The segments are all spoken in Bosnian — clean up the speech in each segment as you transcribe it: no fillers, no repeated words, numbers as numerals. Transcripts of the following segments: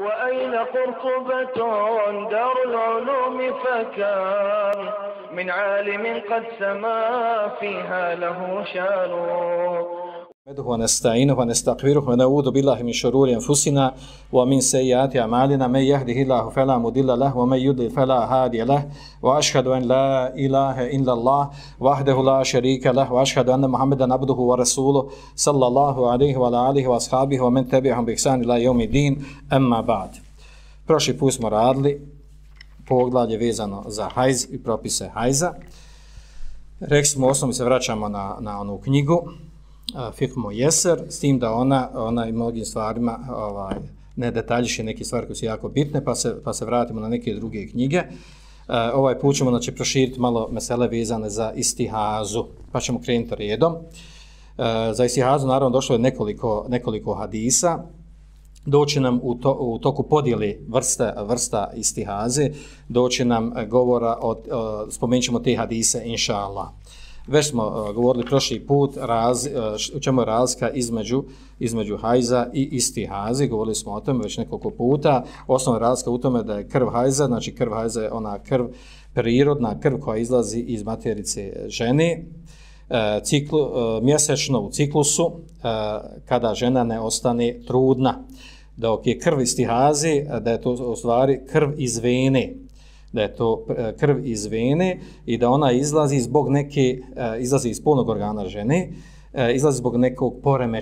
وأين قرطبة دار العلوم فكان من عالم قد سما فيها له شان نحمده ونستعينه ونستغفره ونعوذ بالله من شرور أنفسنا ومن سيئات أعمالنا من يهده الله فلا مضل له ومن يضلل فلا هادي له وأشهد أن لا إله إلا الله وحده لا شريك له وأشهد أن محمدا عبده ورسوله صلى الله عليه وعلى آله وأصحابه ومن تبعهم بإحسان إلى يوم الدين أما بعد. Prošli put smo radili poglavlje vezano za hajz i propise hajza. Rekli smo osnovno se vraćamo na onu knjigu Fiqh Mujeser, s tim da ona i mnogim stvarima ne detaljiše neke stvari koje su jako bitne, pa se vratimo na neke druge knjige. Ovaj put ćemo proširiti malo mesele vezane za istihazu, pa ćemo krenuti redom. Za istihazu naravno došlo je nekoliko hadisa. Doći nam u toku podjele vrsta istihaze, doći nam govora, spomenut ćemo te hadise inša Allah. Već smo govorili prošli put u čemu je razlika između hajza i istihaze, govorili smo o tome već nekoliko puta. Osnovna razlika u tome da je krv hajza, znači krv hajza je ona krv, prirodna krv koja izlazi iz materice žene, mjesečno u ciklusu, kada žena ne ostane trudna. Dok je krv istihaze, da je to u stvari krv iz vene, da je to krv iz vene i da ona izlazi izlazi iz polnog organa žene, izlazi zbog nekog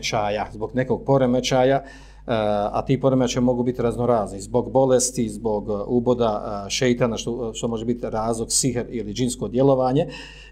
poremećaja, a ti poremećaji mogu biti raznorazni, zbog bolesti, zbog uboda šejtana, što može biti razlog sihr ili džinsko djelovanje,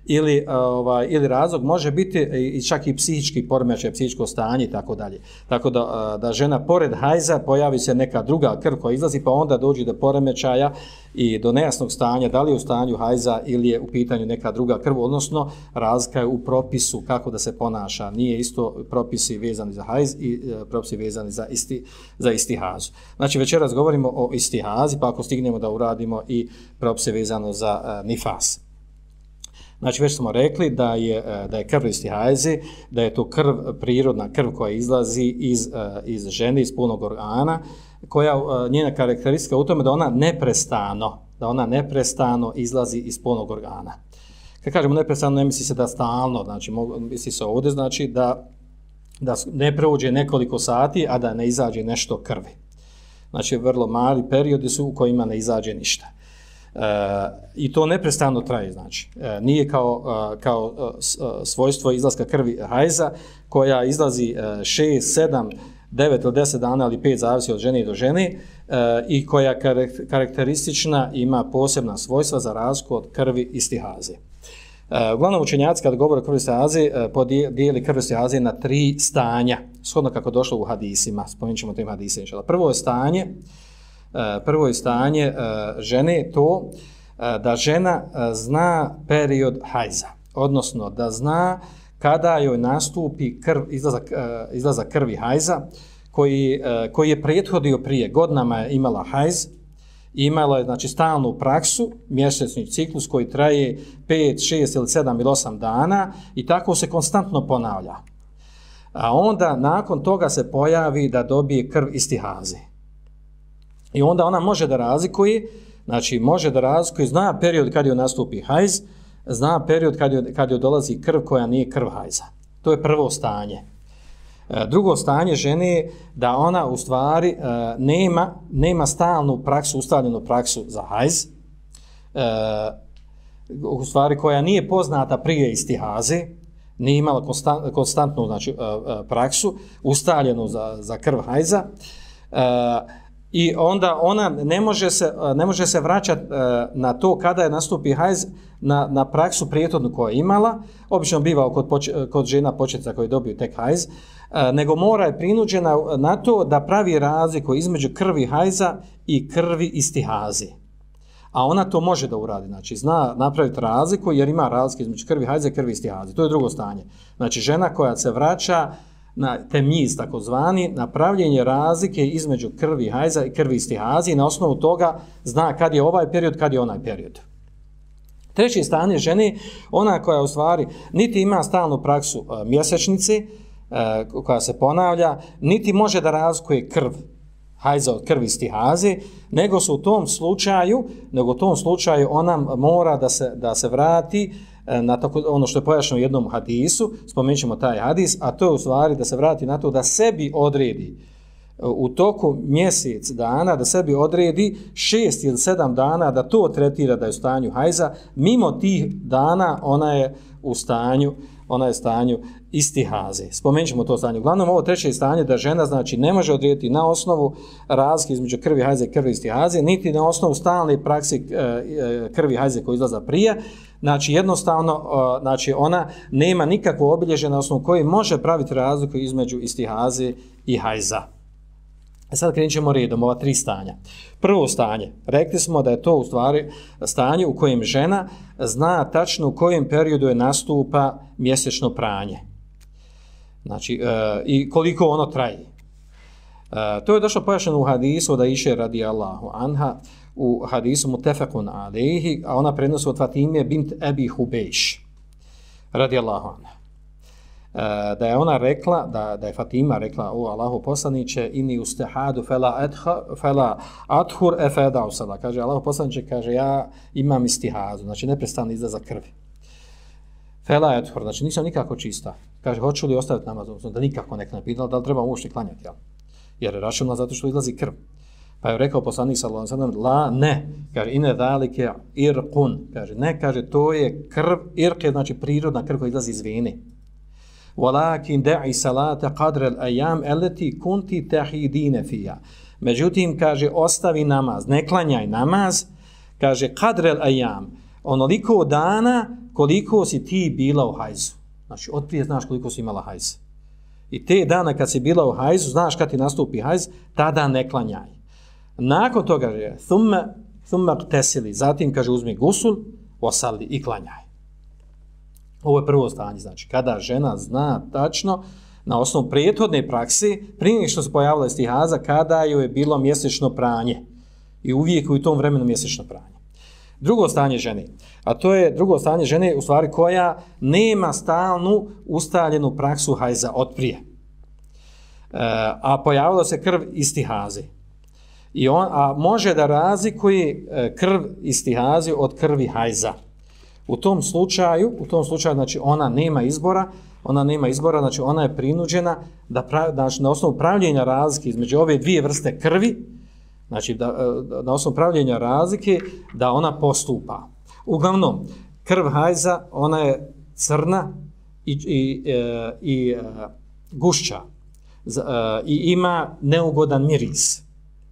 ili razlog može biti i čak i psihički poremećaj, psihičko stanje i tako dalje. Tako da žena pored hajza pojavi se neka druga krv koja izlazi, pa onda dođe do poremećaja i do nejasnog stanja, da li je u stanju hajza ili je u pitanju neka druga krv, odnosno razlika je u propisu kako da se ponaša. Nije isto propisi vezani za hajz i propisi vezani za istihazu. Znači večeras govorimo o istihazi, pa ako stignemo da uradimo i propise vezano za nifas. Znači već smo rekli da je krv istihaze, da je to prirodna krv koja izlazi iz žene, iz polnog organa, koja njena karakteristika u tome da ona neprestano izlazi iz polnog organa. Kad kažemo neprestano, ne misli se da stalno, znači misli se ovdje znači da ne prođe nekoliko sati, a da ne izađe nešto krvi. Znači vrlo mali periodi su u kojima ne izađe ništa. I to neprestano traje, znači. Nije kao svojstvo izlaska krvi hajza koja izlazi 6, 7, 9 ili 10 dana ili 5, zavisi od žene do žene, i koja karakteristična ima posebna svojstva za razliku od krvi istihaze. Uglavnom učenjaci kad govore o krvi istihaze podijeli krv istihaze na 3 stanja, shodno kako došlo u hadisima, spomenut ćemo tim hadisima. Prvo je stanje žene to da žena zna period hajza, odnosno da kada joj nastupi izlazak krvi hajza koji je prethodio prije, godinama je imala hajz, imala je znači stalnu praksu, mjesečni ciklus koji traje 5, 6 ili 7 ili 8 dana i tako se konstantno ponavlja. A onda nakon toga se pojavi da dobije krv istihaze. I onda ona može da razlikuje, zna period kad joj nastupi hajz, zna period kad joj dolazi krv koja nije krv hajza. To je prvo stanje. Drugo stanje žene je da ona u stvari nema stalnu praksu, ustaljenu praksu za hajz, u stvari koja nije poznata prije istihaze, nije imala konstantnu znači, praksu, ustaljenu za krv hajza, i onda ona ne može se vraćati na to kada je nastupi hajz na praksu prethodnu koju je imala, obično biva kod žena početnica koji dobiju tek hajz, nego mora je prinuđena na to da pravi razliku između krvi hajza i krvi istihaze. A ona to može da uradi, znači zna napraviti razliku jer ima razliku između krvi hajza i krvi istihaze. To je drugo stanje. Znači žena koja se vraća na temjiz takozvani, napravljenje razlike između krvi hajza i krvi istihaze i na osnovu toga zna kad je ovaj period, kad je onaj period. Treće stanje žene, ona koja u stvari niti ima stalnu praksu mjesečnice, koja se ponavlja, niti može da razlikuje krv hajza od krvi istihaze, nego u tom slučaju ona mora da se vrati na ono što je pojašnjeno u jednom hadisu, spomenut ćemo taj hadis, a to je u stvari da se vrati na to da sebi odredi u toku mjesec dana, da sebi odredi 6 ili 7 dana da to tretira da je u stanju hajza, mimo tih dana ona je u stanju istihaze. Spomenut ćemo to stanje. Uglavnom, ovo treće stanje da žena znači ne može odrediti na osnovu razlike između krvi hajze i krvi istihaze, niti na osnovu stalne prakse krvi hajze koja izlaza prije. Znači jednostavno, znači ona nema nikakvo obilježje na osnovu koje može praviti razliku između istihaze i hajza. Sad krenut ćemo redom, ova 3 stanja. Prvo stanje, rekli smo da je to u stvari stanje u kojem žena zna tačno u kojem periodu je nastupa mjesečno pranje. Znači, i koliko ono traje. To je došlo pojašnjeno u hadisu da Iše radijallahu anha, u hadisu mutefekun alejhi, a ona prenosi od Fatime bint Ebi Hubejš radijallahu anha. Da je ona rekla, da je Fatima rekla, o Allahu poslaniće, inni ustehadu fela athur efedau sada. Kaže, Allahu poslaniće, kaže, ja imam istihazu, znači neprestano izlaza krvi. Fela athur, znači nisam nikako čista. Kaže, hoću li ostaviti namaz, odnosno da nikako nek ne pitala, da li treba uopšte klanjati, jel? Jer je rašumna zato što izlazi krv. Pa je rekao poslanik sallallahu alejhi ve sellem, la ne, kaže, ine zalike irqun, kaže, ne, kaže, to je krv, irq je znači prirodna krv koja izlazi iz vene. Walakin da'i salata qadra al-ayyam allati kunti tahidina fiha. Međutim, kaže, ostavi namaz, ne klanjaj namaz, kaže, qadra al-ayyam, onoliko dana koliko si ti bila u hajzu. Znači, otprije znaš koliko si imala hajz. I te dana kad si bila u hajzu, znaš kad ti nastupi hajz, tada ne klanjaj. Nakon toga je thumma tesili, zatim, kaže, uzmi gusul, osalli i klanjaj. Ovo je prvo stanje, znači kada žena zna tačno na osnovu prethodne prakse, prije što se pojavila istihaza, kada joj je bilo mjesečno pranje i uvijek u tom vremenu mjesečno pranje. Drugo stanje žene, a to je drugo stanje žene u stvari koja nema stalnu ustaljenu praksu hajza od prije, a pojavila se krv istihaze. A može da razlikuje krv istihaze od krvi hajza. U tom slučaju, znači ona nema izbora, znači ona je prinuđena znači, na osnovu pravljenja razlike između ove dvije vrste krvi, znači na osnovu pravljenja razlike da ona postupa. Uglavnom, krv hajza, ona je crna i gušća i ima neugodan miris.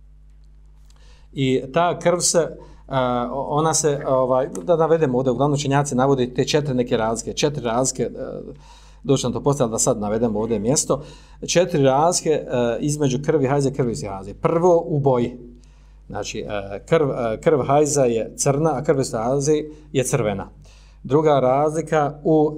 I ta krv se ona se, da navedemo ovdje, uglavnom učenjaci navode te 4 razlike, doći nam to postavljati da sad navedemo ovdje mjesto, 4 razlike između krvi hajza i krvi istihaze. Prvo u boji, znači krv hajza je crna, a krv istihaze je crvena. Druga razlika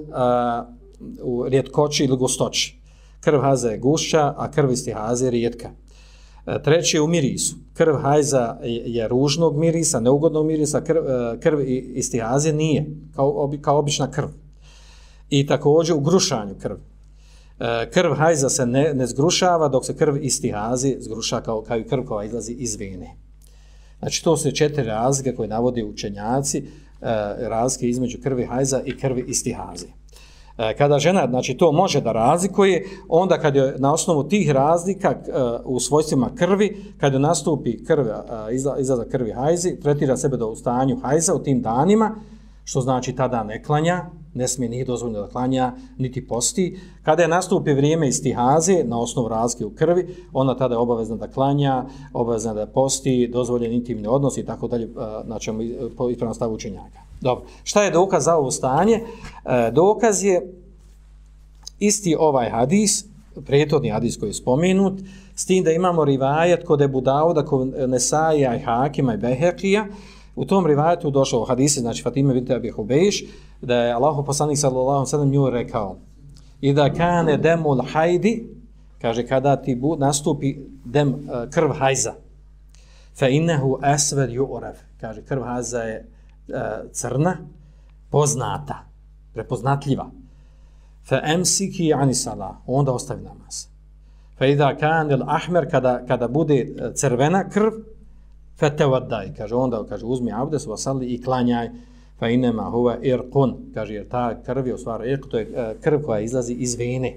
u rijetkoći ili gustoći. Krv hajza je gušća, a krv istihaze je rijetka. Treći je u mirisu. Krv hajza je ružnog mirisa, neugodnog mirisa, krv istihaze nije, kao obična krv. I također u grušanju krv. Krv hajza se ne zgrušava, dok se krv istihaze zgruša kao i krv koja izlazi iz vene. Znači to su 4 razlike koje navode učenjaci, razlike između krvi hajza i krvi istihaze. Kada žena, znači to može da razlikuje, onda kad je na osnovu tih razlika u svojstvima krvi, kad je nastupi krv, izlazak krvi hajzi, tretira sebe da u stanju hajza u tim danima, što znači tada ne klanja, ne smije ni dozvoljeno da klanja, niti posti. Kada je nastupi vrijeme istihaze na osnovu razlike u krvi, ona tada je obavezna da klanja, obavezna da posti, dozvoljen intimni odnos i tako dalje, znači po ispravnom stavu učenjaka. Dobro, šta je dokaz za ovo stanje? Dokaz je isti ovaj hadis, prethodni hadis koji je spomenut, s tim da imamo rivajet kod Ebu Dauda, kod Nesaija i Hakima i Behekija. U tom rivajetu došao hadisi, znači Fatime bint Ebi Hubejš, da je Allahu poslanik sallallahu alejhi ve sellem nju rekao: "Ida kane demul hajdi", kaže kada ti nastupi krv hajza, fa innehu aswad yu'raf, kaže krv hajza je crna, poznata, prepoznatljiva. Fa amsiki ani sala, onda ostavi namaz. Feida kanil ahmer, kada bude crvena krv, fetevaddaj, kaže onda, kaže uzmi abdes, vasalli i klanjaj, fa inema huwa irqun, kaže jer ta krv je u stvari irq, to je krv koja izlazi iz vene.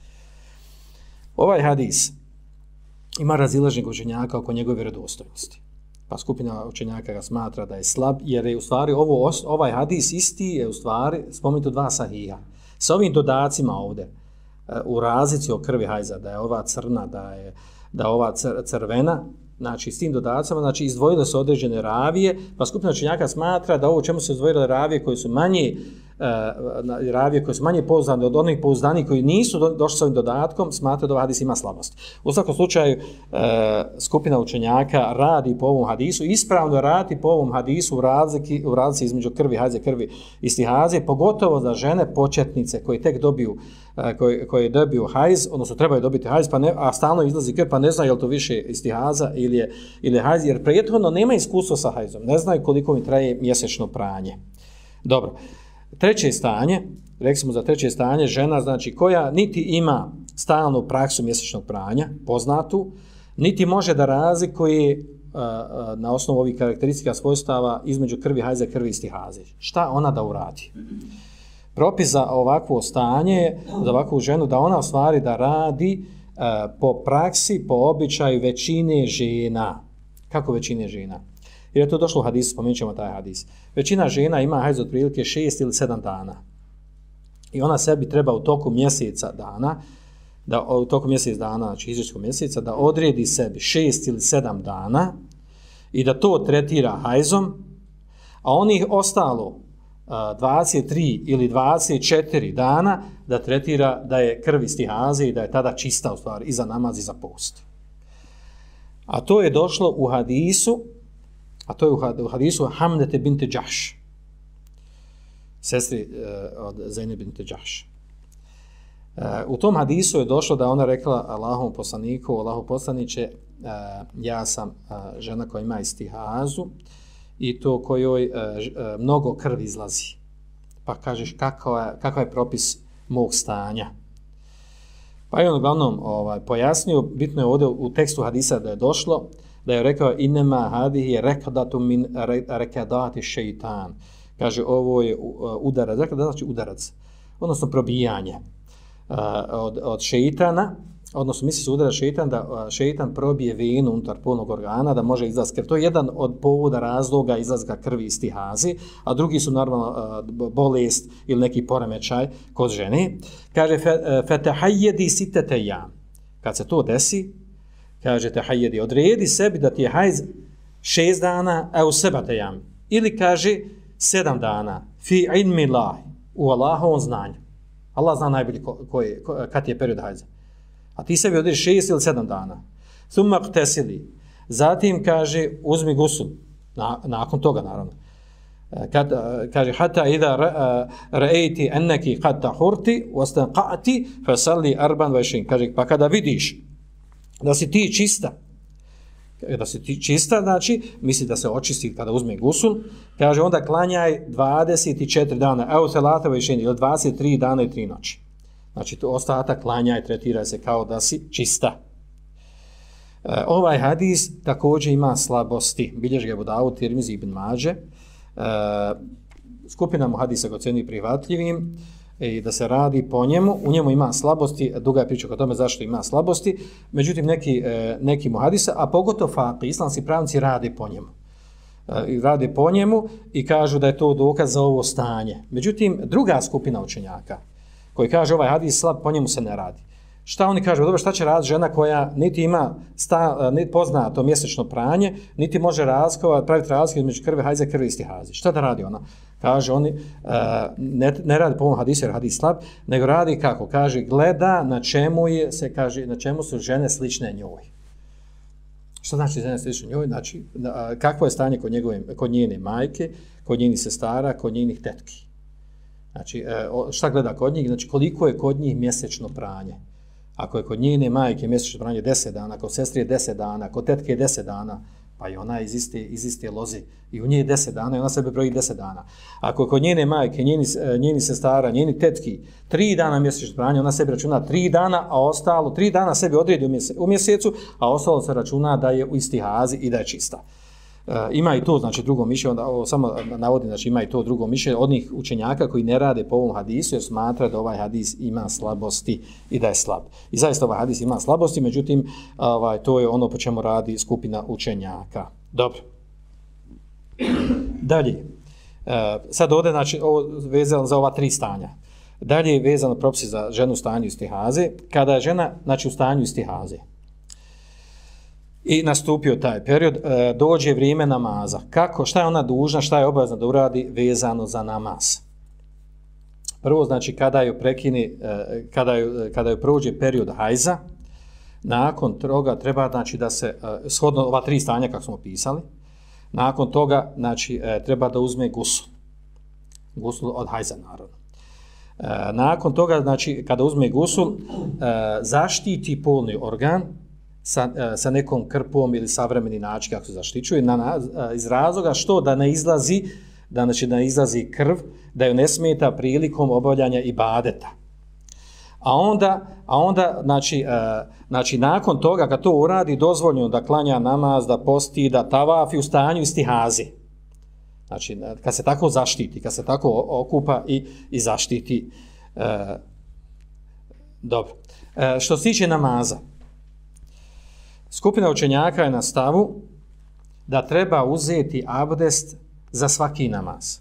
Ovaj hadis ima razilaženje učenjaka oko njegove vjerodostojnosti. Pa skupina učenjaka ga smatra da je slab, jer je u stvari ovaj hadis isti je u stvari spomenuto dva sahija. Sa ovim dodacima ovdje, u razlici o krvi hajza, da je ova crna, da je ova crvena, znači s tim dodacama, znači izdvojile se određene ravije, pa skupina učenjaka smatra da ovo čemu se izdvojile ravije koje su manje pouzdane od onih pouzdanih koji nisu došli s ovim dodatkom, smatra da ovaj hadis ima slabost. U svakom slučaju, skupina učenjaka radi po ovom hadisu, ispravno radi po ovom hadisu u razlici između krvi hajze, krvi istihaze, pogotovo za žene početnice koje tek koje dobiju hajz, odnosno trebaju dobiti hajz, a stalno izlazi krv, pa ne znaju je li to više istihaza ili je hajz, jer prethodno nema iskustva sa hajzom, ne znaju koliko mi traje mjesečno pranje. Dobro. Treće stanje, rekli smo za treće stanje, žena znači koja niti ima stalnu praksu mjesečnog pranja, poznatu, niti može da razlikuje na osnovu ovih karakteristika svojstava između krvi hajza i krvi istihaze. Šta ona da uradi? Propis za ovakvo stanje, za ovakvu ženu, da ona u stvari da radi po praksi, po običaju većine žena. Kako većine žena? Jer je to došlo u hadisu, spomenut ćemo taj hadis. Većina žena ima hajz otprilike 6 ili 7 dana. I ona sebi treba u toku mjeseca dana, znači hidžetskog mjeseca, da odredi sebi 6 ili 7 dana i da to tretira hajzom, a onih ostalo 23 ili 24 dana da tretira da je krv istihaze i da je tada čista u stvari i za namaz i za post. A to je došlo u hadisu, Hamdete binte Džahš, sestri od Zejne binte Džahš. U tom hadisu je došlo da ona rekla Allahovom poslaniku, Allahov poslaniče, ja sam žena koja ima istihazu i to kojoj mnogo krvi izlazi. Pa kažeš kakav je propis mog stanja. Pa je on uglavnom pojasnio, bitno je ovdje u tekstu hadisa da je došlo, da je rekao inema hadihi rekadatu min rekadati šeitan. Kaže ovo je udarac, rekada znači udarac, odnosno probijanje od šeitana, odnosno misli se udarac šeitan, da šeitan probije venu unutar polnog organa, da može izlaziti krv. To je jedan od povoda razloga izlaska krvi iz istihaze, a drugi su normalno bolest ili neki poremećaj kod žene. Kaže fetehajjedi sitete jam. Kad se to desi, kaže tehajjedi, odredi sebi da ti je hajz 6 dana, a u sebate jam. Ili kaže 7 dana, fi ilmi lahi, u Allahovom znanju. Allah zna najbolje kad je period hajza. A ti sebi odrediš 6 ili 7 dana. Thumma qtasili. Zatim kaže uzmi gusul. Nakon toga naravno. Kaže hatta idha ra'ayti annaki qad tahurti wastanqati fasalli 24. Kaže pa kada vidiš da si ti čista, znači misli da se očisti kada uzme gusul, kaže onda klanjaj 24 dana, evo selata vešeni, ili 23 dana i 3 noći. Znači to ostatak klanjaj, tretiraj se kao da si čista. Ovaj hadis također ima slabosti, bilježi ga Abu Davud, Tirmizi, Ibn Mađe. Skupina mu hadisa ga ocjeni prihvatljivim i da se radi po njemu, u njemu ima slabosti, duga je priča o tome zašto ima slabosti, međutim neki mu hadisa, a pogotovo faqih, islamski pravnici rade po njemu i kažu da je to dokaz za ovo stanje. Međutim, druga skupina učenjaka koji kaže ovaj hadis slab, po njemu se ne radi. Šta oni kažu? Dobro, šta će raditi žena koja niti ima niti pozna to mjesečno pranje, niti može praviti razliku između krvi hajza i krvi istihaze. Šta da radi ona? Kaže oni, ne radi po ovom hadisu jer hadis slab, nego radi kako? Kaže, gleda na čemu su žene slične njoj. Šta znači žene slične njoj? Znači, kakvo je stanje kod njene majke, kod njenih sestara, kod njenih tetki. Znači, šta gleda kod njih? Znači, koliko je kod njih mjesečno pranje. Ako je kod njene majke mjesečno pranje 10 dana, kod sestri je 10 dana, kod tetke je 10 dana, pa i ona iz iste loze. I u nje je 10 dana i ona sebe broji 10 dana. Ako kod njene majke, njeni sestara, njeni tetki, 3 dana mjesečnog pranja, ona sebi računa 3 dana, a ostalo 3 dana sebi odredi u mjesecu, a ostalo se računa da je u istihazi i da je čista. Ima i to, znači, drugo mišljenje, onda ovo samo navodim, znači, ima i to drugo mišljenje od njih učenjaka koji ne rade po ovom hadisu jer smatra da ovaj hadis ima slabosti i da je slab. I zaista ovaj hadis ima slabosti, međutim, to je ono po čemu radi skupina učenjaka. Dobro. Dalje. Sad ovdje, znači, ovo vezano za ova 3 stanja. Dalje je vezano propisi za ženu u stanju istihaze. Kada je žena, znači, u stanju istihaze i nastupio taj period, dođe vrijeme namaza. Šta je ona dužna, šta je obavezna da uradi vezano za namaz? Prvo, znači, kada joj prekine, kada joj prođe period hajza, nakon toga treba, znači, da se, shodno ova 3 stanja kako smo opisali, nakon toga, znači, treba da uzme gusul. Gusul od hajza, naravno. Nakon toga, znači, kada uzme gusul, zaštiti polni organ sa nekom krpom ili savremeni način kako se zaštićuje, iz razloga što da ne izlazi krv, da ju ne smeta prilikom obavljanja ibadeta. A onda znači, nakon toga kad to uradi, dozvoljeno da klanja namaz, da posti, da tavafi u stanju istihaze. Znači, kad se tako zaštiti, kad se tako okupa i zaštiti. Dobro. Što se tiče namaza, skupina učenjaka je na stavu da treba uzeti abdest za svaki namaz.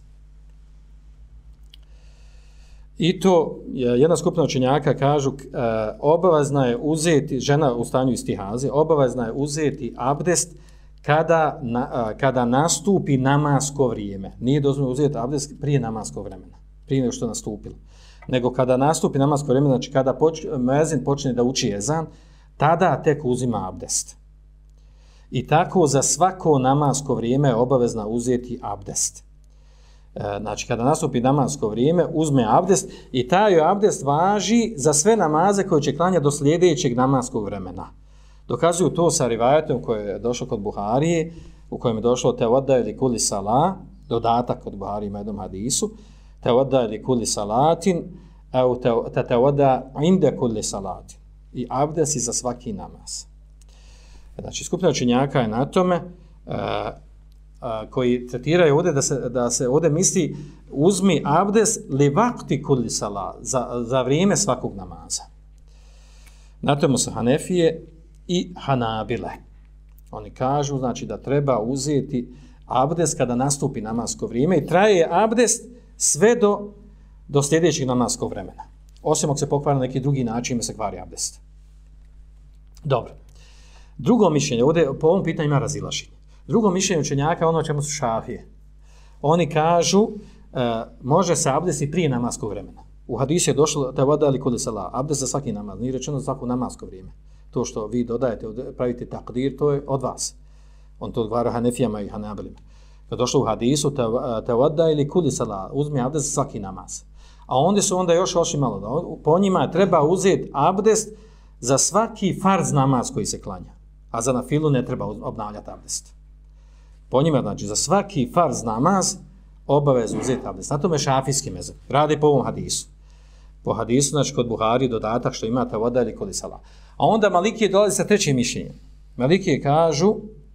I to jedna skupina učenjaka kažu obavezna je uzeti, žena u stanju istihaze, obavezna je uzeti abdest kada nastupi namasko vrijeme. Nije dozvoljeno uzeti abdest prije namaskog vremena, prije nego što je nastupilo. Nego kada nastupi namasko vrijeme, znači kada muezin počne da uči ezan, tada tek uzima abdest. I tako za svako namasko vrijeme je obavezna uzeti abdest. Znači, kada nastupi namasko vrijeme, uzme abdest i taj abdest važi za sve namaze koje će klanjati do sljedećeg namaskog vremena. Dokazuju to sa rivajetom koji je došao kod Buharije, u kojem je došlo tevodda ili kuli salah, dodatak kod Buharije ima jednom hadisu, tevodda ili kuli salatin, tevodda inde kuli salatin. I abdest i za svaki namaz. Znači, skupina učenjaka je na tome koji tretiraju ovdje da se ovdje misli uzmi abdest li vakti kulli salat, za vrijeme svakog namaza. Na tome su Hanefije i Hanabile. Oni kažu, znači, da treba uzeti abdest kada nastupi namasko vrijeme i traje abdest sve do sljedećeg namaskog vremena. Osim ako se pokvari na neki drugi način, se kvari abdest. Dobro. Drugo mišljenje, ovdje po ovom pitanju ima razilaženje. Drugo mišljenje učenjaka, ono o čemu su šafije. Oni kažu, može se abdesti prije namaskog vremena. U hadisu je došlo, tevoda ili kuli salah, abdest za svaki namaz, nije rečeno za svako namasko vrijeme. To što vi dodajete, pravite takdir, to je od vas. On to odgovara Hanefijama i Hanabilima. Kad je došlo u hadisu, tevoda ili kuli salah, uzmi abdest za svaki namaz. A onda su još ošli malo. Po njima treba uzeti abdest za svaki farz namaz koji se klanja. A za nafilu ne treba obnavljati abdest. Po njima, znači, za svaki farz namaz obavezno uzeti abdest. Na tome šafijski mezheb. Radi po ovom hadisu. Po hadisu, znači, kod Buhari dodatak što imate voda ili kod isala. A onda Malikije dolazi sa trećim mišljenjem. Malikije kažu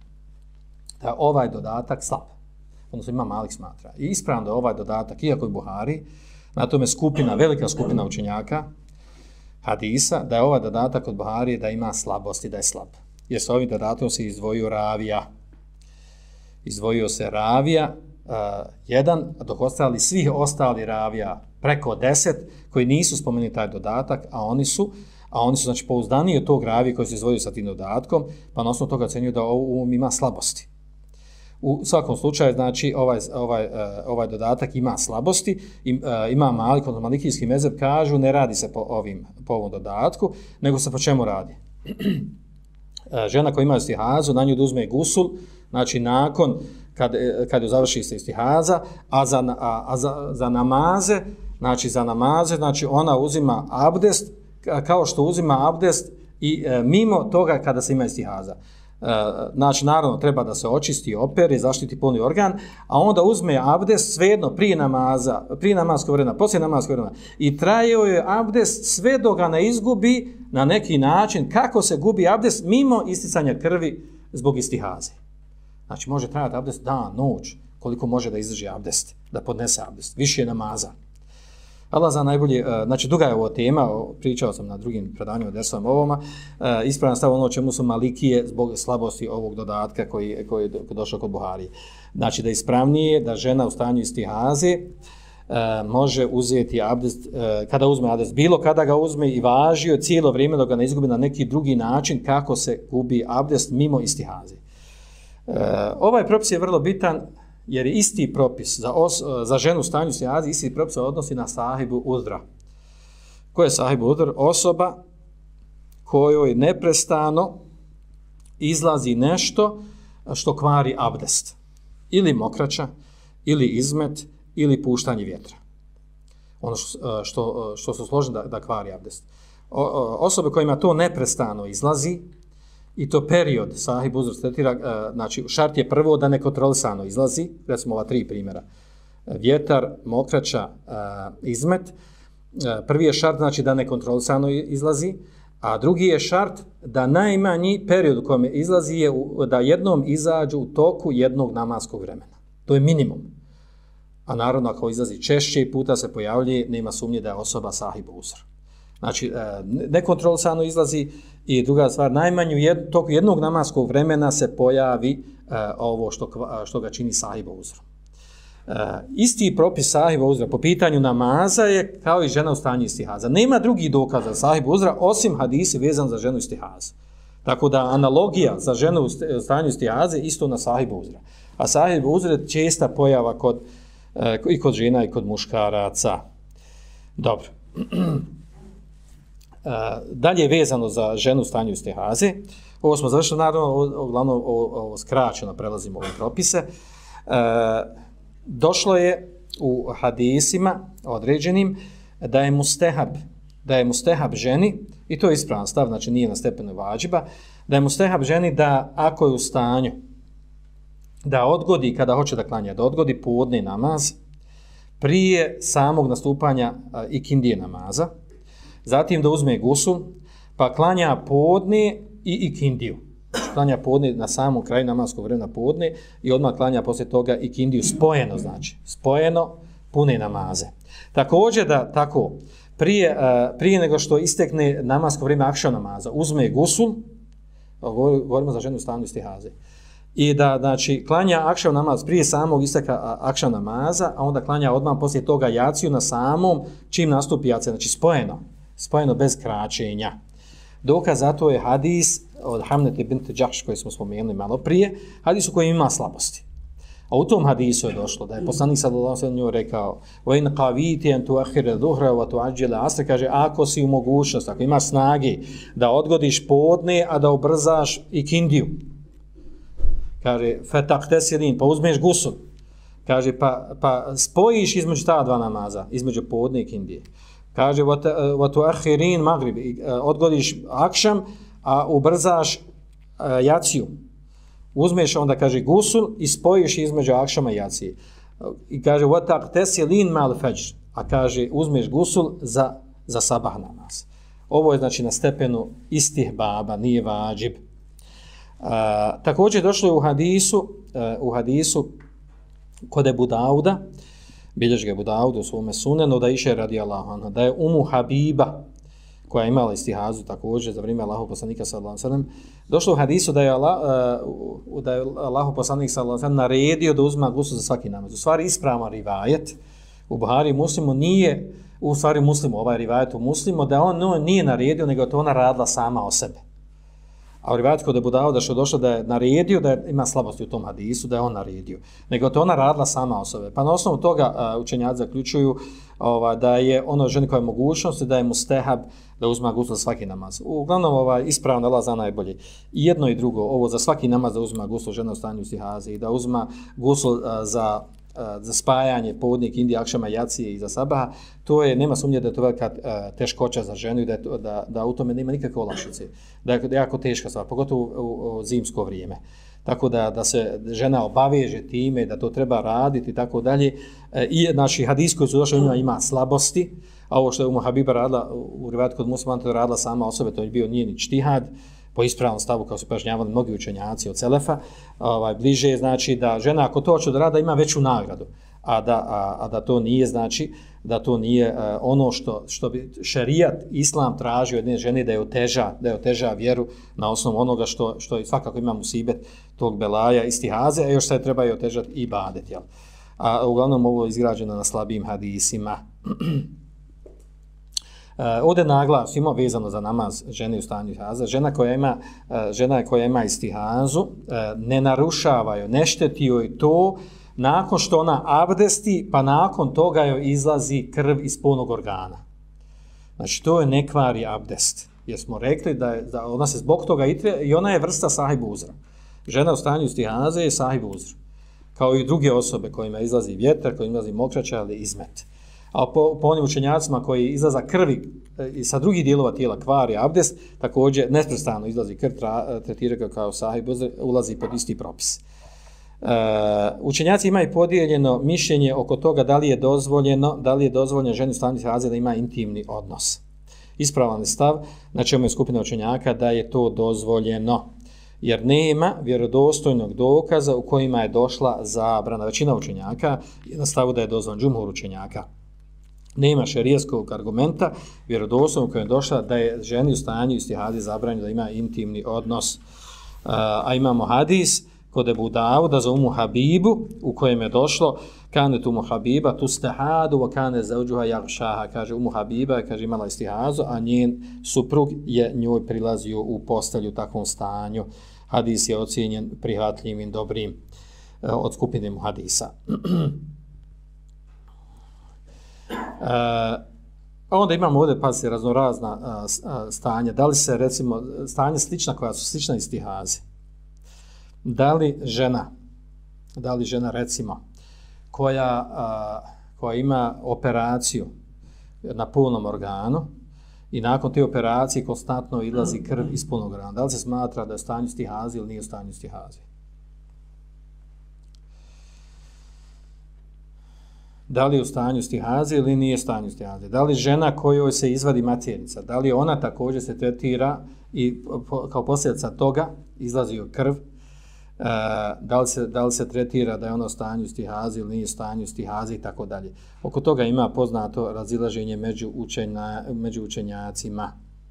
da ovaj dodatak slab. Odnosno ima Malik smatra. I ispravno da ovaj dodatak, iako je Buhari, na tome velika skupina učenjaka hadisa, da je ovaj dodatak od Buhari da ima slabosti, da je slab. Jer s ovim dodatkom se izdvojio ravija. Izdvojio se ravija, jedan, dok svih ostali ravija preko 10, koji nisu spomenuli taj dodatak, a oni su znači pouzdaniji od tog ravija koji se izdvojio sa tim dodatkom, pa na osnovu toga ocenjuju da ovo ima slabosti. U svakom slučaju, znači, ovaj dodatak ima slabosti, ima Malik, odnosno malikijski mezheb kažu, ne radi se po ovom dodatku, nego se po čemu radi? Žena koja ima istihazu, na nju da uzme gusul, znači nakon kad je završi se istihaza, a za namaze, znači ona uzima abdest, kao što uzima abdest i mimo toga kada se ima istihaza. Znači, naravno, treba da se očisti, opere, zaštiti polni organ, a onda uzme abdest svejedno prije namaza, prije namaskog vremena, poslije namaskog vremena i trajao je abdest sve dok ga ne izgubi na neki način kako se gubi abdest mimo isticanja krvi zbog istihaze. Znači, može trajati abdest dan, noć, koliko može da izdrži abdest, da podnese abdest, više je namaza. Allah zna najbolje, znači duga je ovo tema, pričao sam na drugim predanjima dersovima ovoma, ispravan stav ono čemu su malikije zbog slabosti ovog dodatka koji je došao kod Buharije. Znači da je ispravnije da žena u stanju istihaze može uzeti abdest, kada uzme abdest, bilo kada ga uzme i važio cijelo vrijeme dok ga ne izgubi na neki drugi način kako se gubi abdest mimo istihaze. Ovaj propis je vrlo bitan jer je isti propis za ženu u stanju istihaze, isti propis se odnosi na sahibu udra. Ko je sahibu udr? Osoba kojoj neprestano izlazi nešto što kvari abdest. Ili mokraća, ili izmet, ili puštanje vjetra. Ono što su složeni da kvari abdest. Osobe kojima to neprestano izlazi, i to period sahib uzr tretira, znači šart je prvo da nekontrolisano izlazi, recimo ova 3 primjera. Vjetar, mokraća, izmet. Prvi je šart znači da nekontrolisano izlazi, a drugi je šart da najmanji period u kojem izlazi je da jednom izađu u toku jednog namaskog vremena. To je minimum. A naravno ako izlazi češće i puta se pojavljuje, nema sumnje da je osoba sahib uzr. Znači, nekontrolisano izlazi i druga stvar, najmanju toku jednog namaskog vremena se pojavi ovo što ga čini sahiba uzrom. Isti propis sahiba uzra po pitanju namaza je kao i žena u stanju istihaza. Nema drugih dokaza za sahiba uzra osim hadisi vezan za ženu istihaza. Tako da analogija za ženu u stanju istihaze isto na sahiba uzra. A sahiba uzra je česta pojava i kod žena i kod muškaraca. Dobro. Dalje vezano za ženu u stanju istihaze, ovo smo završili, naravno, uglavnom ovo skraćeno prelazimo ove propise. Došlo je u hadisima određenim da je mustehab ženi, i to je ispravan stav, znači nije na stepenu vađiba, da je mustehab ženi da ako je u stanju da odgodi, kada hoće da klanja, da odgodi podne namaz prije samog nastupanja ikindije namaza, zatim da uzme gusul, pa klanja podne i ikindiju. Klanja podne na samom kraju namaskog vremena podne i odmah klanja poslije toga ikindiju spojeno, znači spojeno pune namaze. Također da tako prije nego što istekne namasko vrijeme akšam namaza, uzme gusul, govorimo za ženu u stanju istihaze, i da znači klanja akšam namaz prije samog isteka akšam namaza, a onda klanja odmah poslije toga jaciju na samom čim nastupi jacija, znači spojeno bez kraćenja. Dokaz za to je hadis od Hamnete bint Džahš koji smo spomenuli malo prije, hadis u kojem ima slabosti. A u tom hadisu je došlo da je poslanik sallallahu alejhi ve sellem rekao: "Wa in qawiti an tu'akhkhira dhuhra wa tu'ajjila asr", kaže ako si u mogućnosti, ako imaš snage da odgodiš podne, a da ubrzaš ikindiju. Kaže fataqtasilin, pa uzmeš gusul. Kaže pa spojiš između ta dva namaza, između podne i ikindije. Kaže wa tu'akhirin maghrib, odgodiš akšam, a ubrzaš jaciju. Uzmeš onda, kaže, gusul i spojiš između akšama i jacije. I kaže wa taqtasilin ma'al fajr, a kaže uzmeš gusul za sabah namaz. Ovo je znači na stepenu istihbaba, nije vađib. Također došlo je u hadisu kod Ebu Dauda, bilježi ga Ebu Dauda u svome sunenu, da iše radijallahu anha, da je Umu Habiba, koja je imala istihazu također za vrijeme Allahov poslanika sallallahu alejhi ve sellem, došlo u hadisu da je Allahov poslanik sallallahu alejhi ve sellem naredio da uzma gusul za svaki namaz. U stvari ispravan rivajet u Buhari Muslimu nije, u stvari Muslimu, ovaj rivajet u Muslimu, da on nije naredio, nego to ona radila sama o sebe. A u rivajetu kod Ebu Dauda što je došlo da je naredio, da ima slabosti u tom hadisu, da je on naredio. Nego to ona radila sama o sebe. Pa na osnovu toga učenjaci zaključuju da je ono ženi koja je mogućnost, da je mustehab da uzma gusul za svaki namaz. Uglavnom ispravno Allah zna najbolje. I jedno i drugo, ovo za svaki namaz da uzma gusul žena u stanju istihaze i da uzma gusul za za spajanje podnik, indije, akšama, jacije i za sabaha, to je, nema sumnje da je to velika teškoća za ženu i da u tome nema nikakve olakšice. Da je jako teška stvar, pogotovo u zimsko vrijeme. Tako da se žena obaveže time, da to treba raditi i tako dalje. I naši hadis koji su došli ima slabosti, a ovo što je Habiba radila, u rivajetu kod Muslima, to je radila sama osobe, to je bio njeni ijtihad, po ispravnom stavu, kao su pojašnjavali mnogi učenjaci od selefa, bliže znači da žena ako to hoće da rada ima veću nagradu, a da to nije znači da to nije ono što bi šerijat islam traži od jedne žene da je oteža vjeru na osnovu onoga što svakako ima musibet tog belaja istihaze, a još sad treba i otežati i ibadet, jel? A uglavnom ovo je izgrađeno na slabijim hadisima. Ovdje naglasimo vezano za namaz žene u stanju istihaza. Žena koja ima istihazu ne narušava joj, ne šteti joj to nakon što ona abdesti, pa nakon toga joj izlazi krv iz spolnog organa. Znači to je ne kvari abdest. Jer smo rekli da ona se zbog toga i ona je vrsta sahib uzra. Žena u stanju istihaze je sahib uzra. Kao i druge osobe kojima izlazi vjetar, kojima izlazi mokraća ili izmet. A po onim učenjacima koji izlaza krvi i sa drugih dijelova tijela kvari abdest, također nesprestano izlazi krv, tretira ga kao sahib uzr, ulazi pod isti propis. Učenjaci imaju podijeljeno mišljenje oko toga da li je dozvoljeno ženi u stanju istihaze da ima intimni odnos. Ispravan je stav, na čemu je skupina učenjaka da je to dozvoljeno. Jer nema vjerodostojnog dokaza u kojima je došla zabrana. Većina učenjaka je na stavu da je dozvoljen, džumhur učenjaka. Nema šerijskog argumenta vjerodostojnog u kojem je došla da je ženi u stanju istihaze zabranjeno da ima intimni odnos. A imamo hadis kod Ebu Dauda za Umu Habibu u kojem je došlo kanet Umu Habiba tustahadu wa kane zauđuha jagšaha, kaže Umu Habiba, kaže imala istihazu, a njen suprug je njoj prilazio u postelju u takvom stanju. Hadis je ocijenjen prihvatljivim, dobrim od skupine hadisa. Onda imamo ovdje, pazite, raznorazna stanja. Da li se, recimo, stanje slična koja su slična istihazi? Da li žena, recimo, koja ima operaciju na polnom organu i nakon te operacije konstantno izlazi krv iz polnog organa, da li se smatra da je u stanju istihaze ili nije u stanju istihaze? Da li je u stanju istihaze ili nije u stanju istihaze? Da li žena kojoj se izvadi maternica, da li ona također se tretira i kao posljedica toga izlazi joj krv? Da li se tretira da je ona u stanju istihaze ili nije u stanju istihaze i tako dalje. Oko toga ima poznato razilaženje među učenjacima.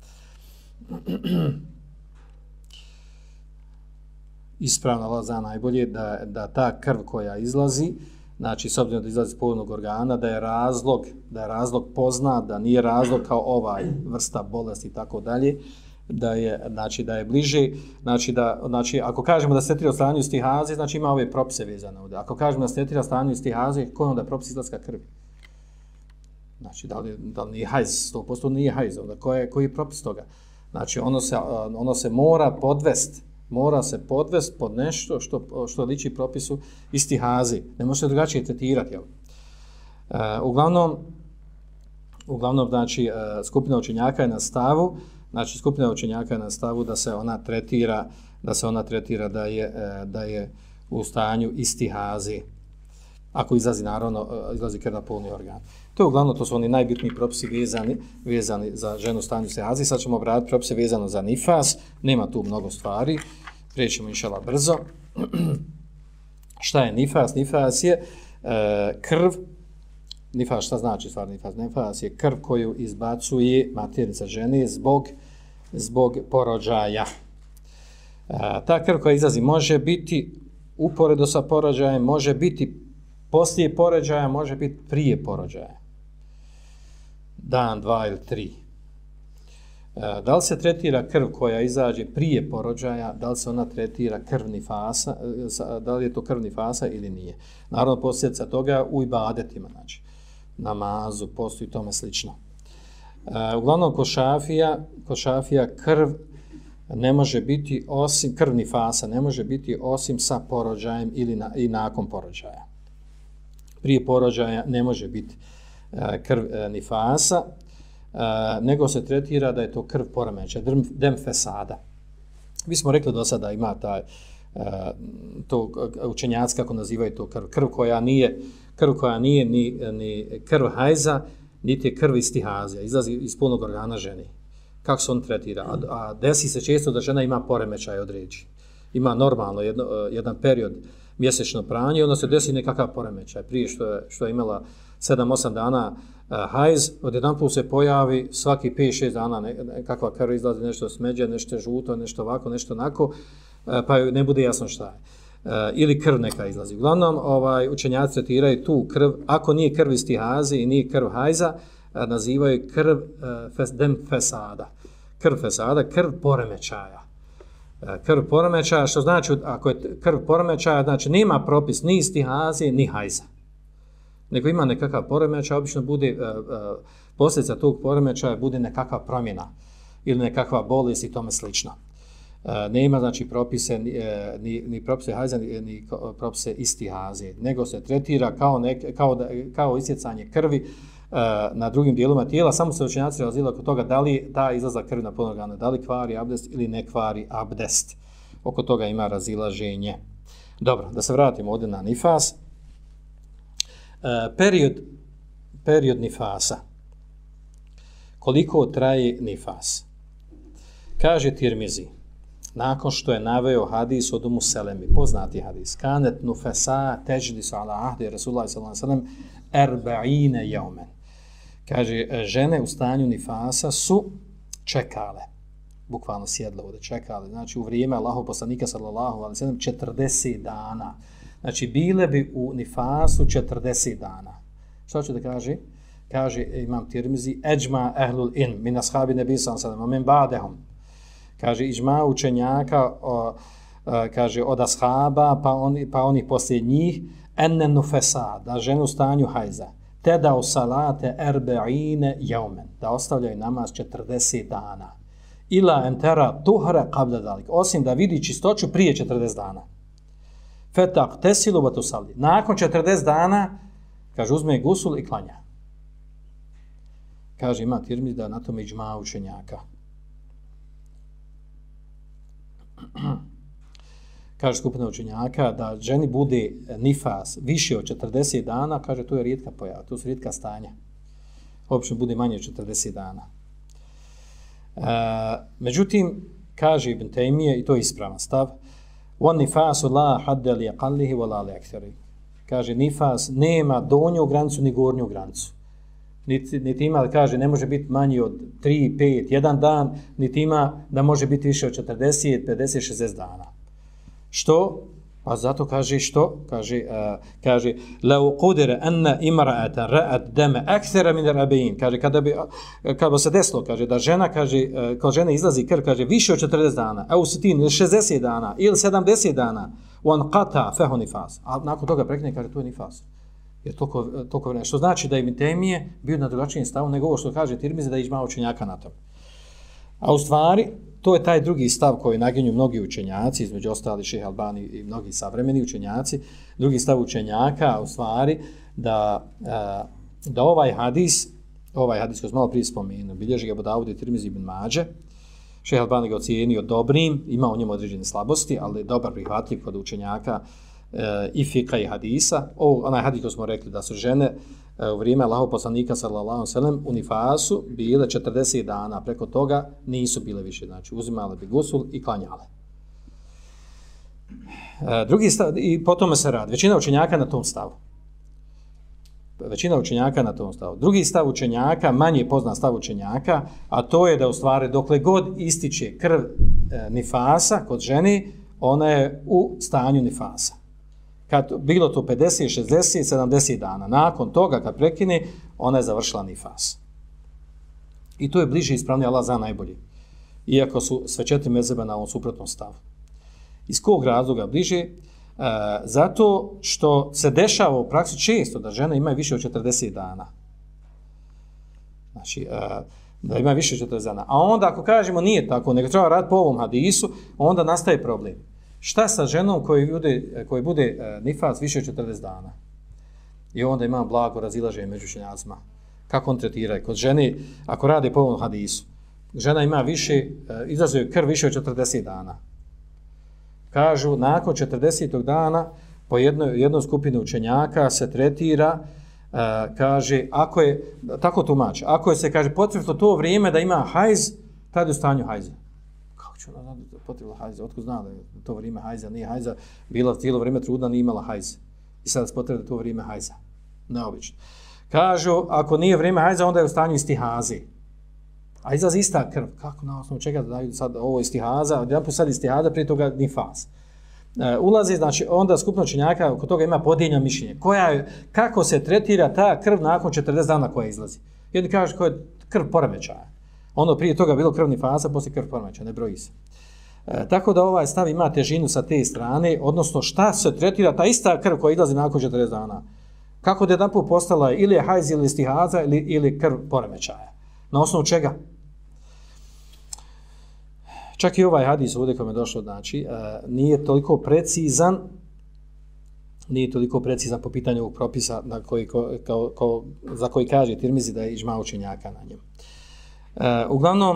Ispravno Allah zna najbolje da ta krv koja izlazi, znači s obzirom da izlazi iz polnog organa, da je razlog poznat, da nije razlog kao ovaj vrsta bolesti i tako dalje, da je bliže, znači ako kažemo da se tretira u stanju istihaze, znači ima ove propise vezane ovdje. Ako kažemo da se tretira u stanju istihaze, koji onda propis izlaska krvi? Znači da li nije hajz, 100% nije hajz, onda koji je propis toga? Znači ono se mora podvest pod nešto što liči propisu istihaze. Ne može se drugačije tretirati. Uglavnom, znači, skupina učenjaka je na stavu da se ona tretira da je u stanju istihaze. Ako izlazi krv na polni organ. To su oni najbitniji propisi vezani za ženu u stanju istihaze. Sad ćemo obraditi propise vezano za nifas. Nema tu mnogo stvari. Prijećemo inšala brzo. Šta je nifas? Nifas je krv. Nifas, šta znači stvar nifas? Nifas je krv koju izbacuje maternica žene zbog porođaja. Ta krv koja izlazi može biti uporedo sa porođajem, može biti poslije porođaja, može biti prije porođaja. Dan, 2 ili 3. Da li se tretira krv koja izađe prije porođaja, da li se ona tretira krv nifasa, da li je to krv nifasa ili nije. Naravno, posljedica toga u ibadetima, znači namazu, postu i tome slično. Uglavnom, kod šafija krv ne može biti osim, krv nifasa ne može biti osim sa porođajem i nakon porođaja. prije porođaja ne može biti krv nifasa, nego se tretira da je to krv poremećaja, dem fesada. Mi smo rekli do sada ima to učenjaci kako nazivaju to krv koja nije ni krv hajza, niti je krv istihazija, izlazi iz polnog organa ženi. Kako se on tretira? A desi se često da žena ima poremećaj određen. Ima normalno jedan period mjesečno pranje i onda se desi nekakav poremećaj. Prije što je imala 7-8 dana hajz, odjedanput se pojavi svaki 5-6 dana nekakva krv izlazi, nešto smeđe, nešto žuto, nešto ovako, nešto onako, pa ne bude jasno šta je. Ili krv neka izlazi. Uglavnom, učenjaci tretiraju tu krv, ako nije krv istihazi i nije krv hajza, nazivaju krv dem fesada. Krv fesada, krv poremećaja. Krv poremećaja, što znači, ako je krv poremećaja, znači nema propis ni istihazi, ni hajza. Nego ima nekakav poremećaj, obično bude, posljedica tog poremećaja bude nekakva promjena ili nekakva bolest i tome slično. Nema znači propise, ni propise hajza, ni propise istihaze, nego se tretira kao isjecanje krvi na drugim dijelovima tijela, samo se učenjaci razilazili oko toga da li ta izlazak krvi na polni organ, da li kvari abdest ili ne kvari abdest. Oko toga ima razilaženje. Dobro, da se vratimo ovdje na nifas. Period nifasa. Koliko traje nifas? Kaže Tirmizi, nakon što je naveo hadis od Umu Selemi, poznati hadis, kanet nufesa teđlisu ala ahdi Rasulullah sallallahu alejhi ve sellem 40 jaumen. Kaže, žene u stanju nifasa su čekale, bukvalno sjedle ovdje, čekale, znači u vrijeme Allahov poslanika sallallahu alejhi ve sellem 40 dana. Znači, bile bi u nifasu 40 dana. Što će da kaže? Kaže imam Tirmizi, eđma ehlul in, min ashabi nebi sallallahu alejhi ve sellem, min ba'dehum. Kaže, iđma učenjaka, kaže, od ashaba, pa oni poslije njih, enne nufesa, da žene u stanju hajza, te da u salate erbe'ine jaumen, da ostavljaju namaz 40 dana. Ila entera tuhre qabla dalik, osim da vidi čistoću prije 40 dana. Fetak tesilu va tusalli. Nakon 40 dana, kaže, uzme gusul i klanja. Kaže, ima Tirmizi da na tome iđma učenjaka. Kaže skupina učenjaka da ženi bude nifas više od 40 dana, kaže, to je rijetka pojava, to su rijetka stanja. Obično bude manje od 40 dana. Međutim, kaže Ibn Taymije, i to je ispravan stav, on nifasu la hadde li aqallihi wa la li akthari. Kaže, nifas nema donju granicu ni gornju granicu. Niti ima, kaže, ne može biti manji od 3, 5, 1 dan, niti ima da može biti više od 40, 50, 60 dana. Što? Pa zato kaže što? Kaže lau qudira anna imra'atan ra'at dama akthara min al-arba'in. Kaže kada bi se desilo, kaže da žena, kaže kao žena izlazi krv, kaže više od 40 dana, a u 60 dana ili 70 dana, on qata fa nifas. A nakon toga prekine, kaže to je nifas. Jer toliko vremena. Što znači da Ibn Taymije bio na drugačijem stavu nego ovo što kaže Tirmizi da je iđma učenjaka na tom. A u stvari, to je taj drugi stav koji naginju mnogi učenjaci, između ostali Šejh Albani i mnogi savremeni učenjaci, drugi stav učenjaka, u stvari, da ovaj hadis koji smo malo prije spomenuli, bilježi ga Abu Davud i Tirmizi ibn Mađe, Šejh Albani ga ocijenio dobrim, ima u njemu određene slabosti, ali je dobar prihvatljiv kod učenjaka i fika i hadisa. Onaj hadis koji smo rekli da su žene u vrijeme Allahov poslanika sallallahu alejhi ve sellem u nifasu bile 40 dana, preko toga nisu bile više, znači uzimale bi gusul i klanjale. Drugi stav, i po tome se radi, većina učenjaka na tom stavu. Drugi stav učenjaka, manje poznat stav učenjaka, a to je da u stvari dokle god ističe krv nifasa kod žene, ona je u stanju nifasa. Kad bilo to 50, 60, 70 dana. Nakon toga, kad prekine, ona je završila nifas. I to je bliže ispravnije, Allah zna najbolje. Iako su sve 4 mezheba na ovom suprotnom stavu. Iz kog razloga bliže? Zato što se dešava u praksi često da žene imaju više od 40 dana. Znači, da imaju više od 40 dana. A onda ako kažemo nije tako, nego treba raditi po ovom hadisu, onda nastaje problem. Šta sa ženom koji bude nifas više od 40 dana? I onda ima blago razilaženje među učenjacima. Kako on tretira? Kod žene, ako rade po ovom hadisu, žena ima više, izlazi krv više od 40 dana. Kažu, nakon 40. dana, po jednoj skupini učenjaka se tretira, kaže, ako je, tako tumači, ako je se, kaže, potvrđeno to vrijeme da ima hajz, tada je u stanju hajza. Kako ću ona znati da je potvrđeno hajza? Otko zna da je to vrijeme hajza, nije hajza, bila cijelo vrijeme trudna, nije imala hajza. I sada se potvrđeno to vrijeme hajza. Neobično. Kažu, ako nije vrijeme hajza, onda je u stanju istihaze. A izlazi ista krv. Kako na osnovu čega da daju sad ovo istihaza? Jedan put sad istihaza, prije toga nifas. Ulazi, znači, onda skupno učenjaka oko toga ima podijeljeno mišljenje. Kako se tretira ta krv nakon 40 dana koja izlazi? Jedni kažu koja je krv poremećaja. Ono prije toga bilo krv nifasa, poslije krv poremećaja, ne broji se. Tako da ovaj stav ima težinu sa te strane, odnosno šta se tretira ta ista krv koja izlazi nakon 40 dana. Kako da jedan put postala ili je hajz ili istihaza ili krv poremećaja. Na osnovu čega? Čak i ovaj hadis ovdje koji je došlo, znači, nije toliko precizan po pitanju ovog propisa na za koji kaže Tirmizi da je iđma učenjaka na njemu. Uglavnom,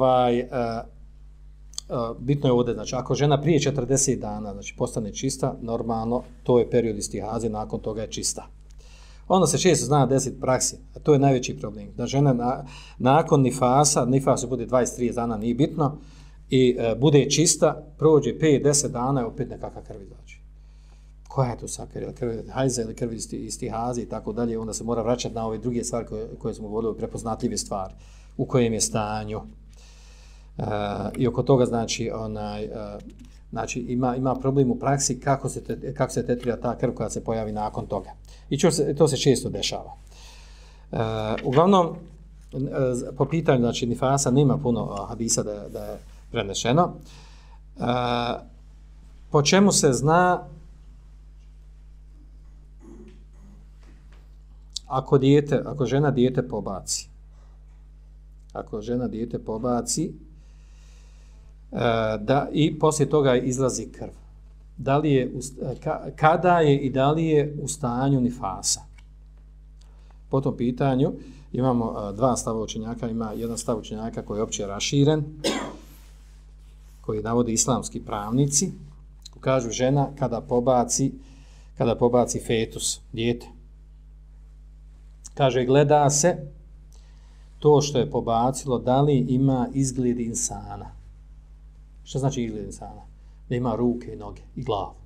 bitno je ovdje, znači, ako žena prije 40 dana, znači, postane čista, normalno, to je period istihaze, nakon toga je čista. Onda se često zna desiti praksi, a to je najveći problem. Da žena nakon nifasa bude 20-30 dana, nije bitno, i bude čista, prođe 5-10 dana i opet nekakva krv izađe. Koja je to sad krv? Hajza ili krv istihaze i tako dalje, onda se mora vraćati na ove druge stvari koje smo govorili, prepoznatljive stvari, u kojem je stanju. I oko toga, znači, znači ima problem u praksi kako se tretira ta krv koja se pojavi nakon toga. I to se često dešava. Uglavnom, po pitanju, znači, nifasa nema puno hadisa da je prenešeno. Po čemu se zna ako žena dijete pobaci? Ako žena dijete pobaci i poslije toga izlazi krv. Kada je i da li je u stanju nifasa? Po tom pitanju imamo dva stava učenjaka. Ima jedan stav učenjaka koji je opće raširen, koji navode islamski pravnici, kažu žena kada pobaci fetus, dijete. Kaže, gleda se to što je pobacilo, da li ima izgled insana. Što znači izgled insana? Da ima ruke, noge i glavu.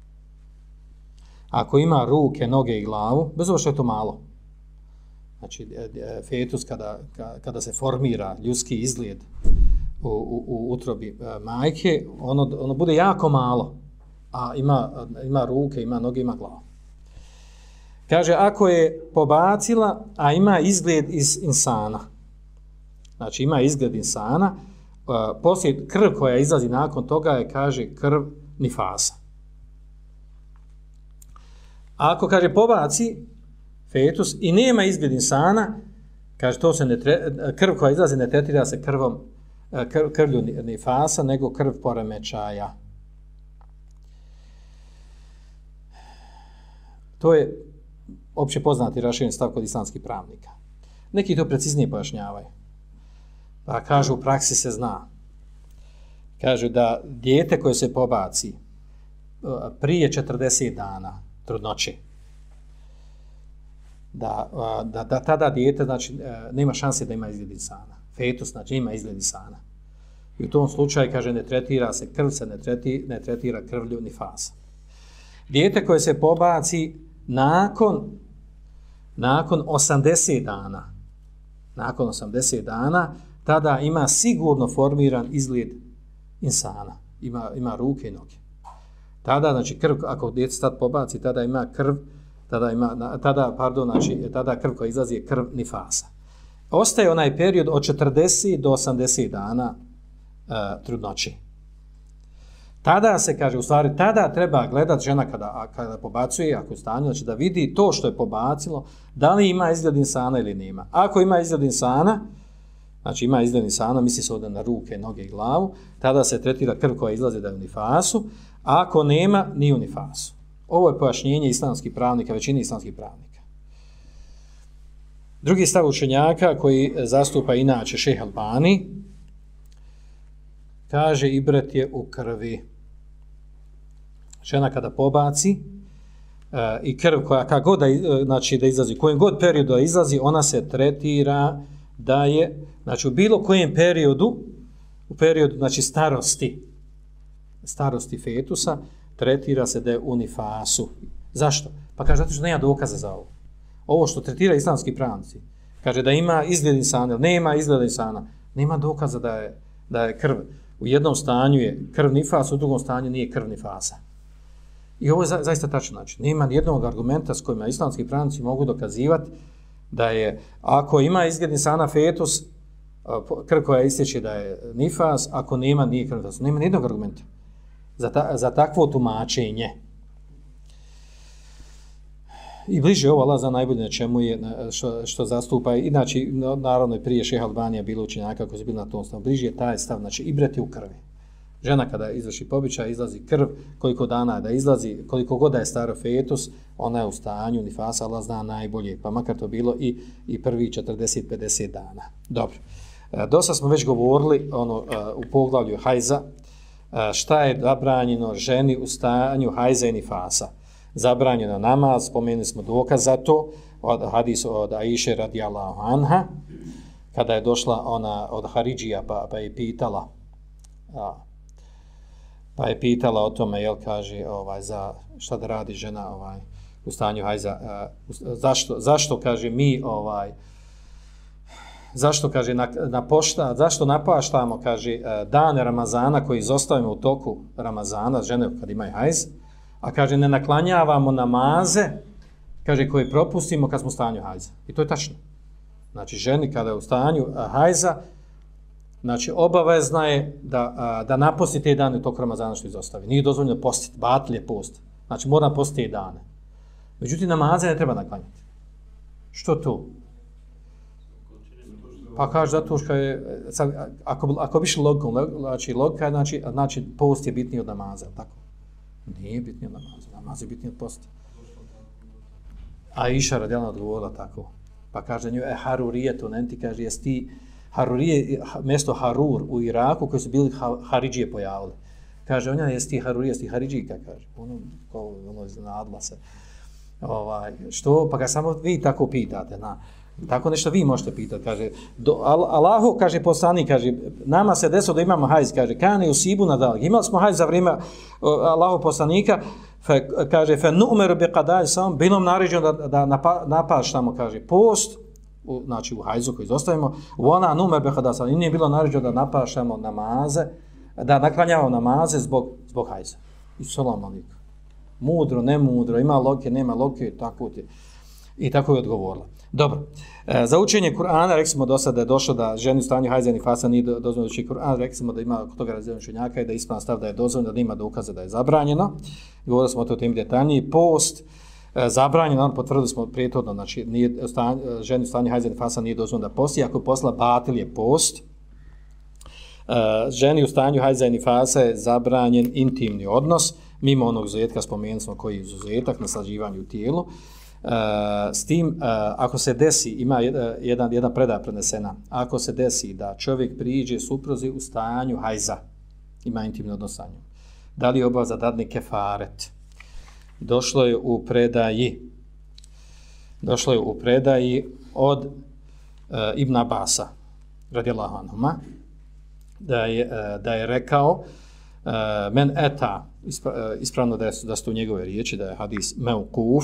Ako ima ruke, noge i glavu, bez ovo što je to malo, znači fetus kada se formira ljudski izgled u utrobi majke, ono bude jako malo, a ima ruke, ima noge, ima glavu. Kaže, ako je pobacila, a ima izgled iz insana, znači ima izgled insana, poslije krv koja izlazi nakon toga je, kaže, krv nifasa. A ako, kaže, pobaci fetus i nema izgled insana, kaže, krv koja izlazi ne tretira se krvlju nifasa, nego krv poremećaja. To je opće poznati raširen stav kod islamskih pravnika. Neki to preciznije pojašnjavaju. Pa kažu, u praksi se zna. Kažu da dijete koje se pobaci prije 40 dana trudnoće, da tada dijete, znači, nema šanse da ima izgled insana. Fetus, znači, ima izgled insana. I u tom slučaju, kaže, ne tretira se krv, se ne tretira krvlju nifasa. Dijete koje se pobaci nakon 80 dana, tada ima sigurno formiran izgled insana. Ima ruke i noge. Tada, znači, krv, ako dijete sad pobaci, tada ima krv, tada krv koja izlazi je krv nifasa. Ostaje onaj period od 40 do 80 dana trudnoće. Tada se, kaže, u stvari, tada treba gledati žena kada pobacuje, ako je stanju, znači da vidi to što je pobacilo, da li ima izgled insana ili nema. Ako ima izgled insana, znači ima izgled insana, misli se ovdje na ruke, noge i glavu, tada se tretira krv koja izlazi da je u nifasu, a ako nema, nije u nifasu. Ovo je pojašnjenje islamskih pravnika, većine islamskih pravnika. Drugi stav učenjaka koji zastupa inače šejh Albani, kaže ibret je u krvi. Žena kada pobaci i krv koja kako god znači da izlazi, kojem god periodu da izlazi, ona se tretira da je, znači u bilo kojem periodu, u periodu znači starosti fetusa, tretira se da je u nifasu. Zašto? Pa kaže, zato što nema dokaza za ovo. Ovo što tretira islamski pravnici, kaže da ima izgled insana, nema izgleda insana, nema dokaza da je krv. U jednom stanju je krv nifas, u drugom stanju nije krv nifasa. I ovo je zaista tačno. Znači, nema nijednog argumenta s kojima islamski pravnici mogu dokazivati da je, ako ima izgled insana fetus, krv koja istječe da je nifas, ako nema, nije krv nifas. Nema nijednog argumenta za takvo tumačenje. I bliže ovo, Allah zna najbolje na čemu je, što zastupa. Inače, naravno i prije šejh Albanija bilo učenjaka koji su bili na tom stavu. Bliže je taj stav, znači ibret je u krvi. Žena kada izvrši pobačaj, izlazi krv, koliko dana da izlazi, koliko god da je staro fetus, ona je u stanju nifasa, Allah zna najbolje, pa makar to bilo i prvi 40-50 dana. Dobro. Dosta smo već govorili u poglavlju hajza, šta je zabranjeno ženi u stanju hajza i nifasa. Zabranjeno namaz, spomenuli smo dokaz za to, hadis od Aiše radijallahu anha, kada je došla ona od Haridžija pa je pitala o tome, jel, kaže, za šta da radi žena u stanju hajza, zašto kaže mi zašto kaže zašto napaštamo, kaže, dane Ramazana koji izostavimo u toku Ramazana, žene kad imaju hajz, a kaže ne naklanjavamo namaze, kaže, koje propustimo kad smo u stanju hajza. I to je tačno. Znači, ženi kada je u stanju hajza, znači, obavezna je da naposti te dane u toku Ramazana što izostavi. Nije dozvoljeno postiti, batil je post. Znači, mora postiti te dane. Međutim, namaze ne treba naklanjati. Što to? Pa kaže, zato što je, ako bi išli logikom, znači logika, znači post je bitniji od namaza, tako? Nije bitniji od namaza, namaz je bitniji od posta. A Iša radijalno odgovorila tako. Pa kaže nju, harurijetu, nenti, kaže, jesi ti Harurije, mjesto Harur u Iraku, koji su bili Haridžije pojavili. Kaže, ona jesi ti Harurije, jesi ti Haridžijka, kaže. Ono iznadla se. Što? Pa ga samo vi tako pitate. Tako nešto vi možete pitati. Kaže, Allahu, kaže, poslanik, kaže, nama se desilo da imamo hajz, kaže, kane u Sibu nadal. Imali smo hajz za vrijeme Allahu poslanika, kaže, fe nu'meru bi qadaj sam, bilo nam naređeno da napaštamo, kaže, post, znači u hajzu koji izostavimo, ona numer behadasa, i nije bilo naređeno da napašamo namaze, da naklanjamo namaze zbog hajza. I salam alaikum. Mudro, ne mudro, ima logike, nema logike, i tako je odgovorila. Dobro, za učenje Kur'ana, rekli smo do sada da je došlo da ženi u stanju hajza i nifasa nije dozvoljeno učiti Kur'an, rekli smo da ima oko toga različnih učenjaka i da je ispravan stav da je dozvoljeno, da ima dokaza da je zabranjeno. Govorili smo o tome detaljnije. Post, zabranjeno, potvrdili smo prijethodno, znači ženi u stanju hajza i nifasa nije dozvoljeno da posti, ako je postala batil je post. Ženi u stanju hajza i nifasa je zabranjen intimni odnos, mimo onog izuzetka, spomenuli smo koji je izuzetak, naslađivanje u tijelu. S tim, ako se desi, ima jedna predaja prenesena, ako se desi da čovjek priđe supruzi u stanju hajza, ima intimni odnos sa njom, da li je obaveza dadne kefaret? Došlo je u predaji od Ibn Abasa, radijallahu anhuma, da je rekao, men eta, ispravno da su to njegove riječi, da je hadis meukuf,